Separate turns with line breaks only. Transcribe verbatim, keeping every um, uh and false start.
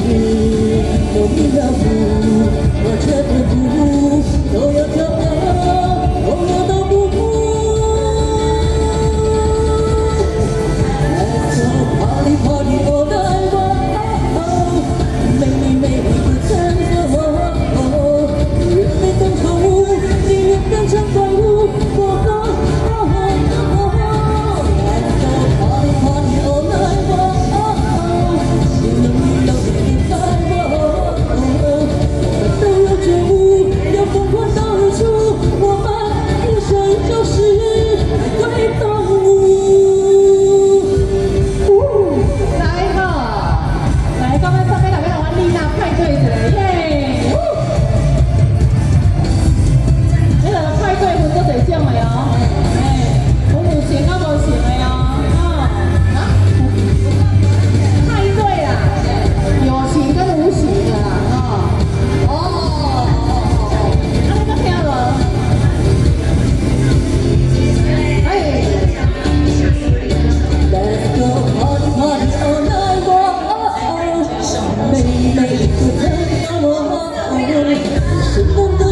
有你的苦，我却不顾，都要跳河，我都不顾。Let's go party party all night long， 每每每一个牵着我，越没等错误，你越变成怪物，我够。Let's go party party all night long， 有你有你在我，都有觉悟，要疯狂到日出，我们一生就是对动物。
来哈，来，刚刚上面两个人玩丽娜派对一下，耶！那个派对分做几种的哦？哎，有有型啊，无型的哦，啊啊，派对啦，有型跟无型的啦，哦哦，啊，你个听无？哎。
Let's go party party all night long， 每每一个看到我，什么都。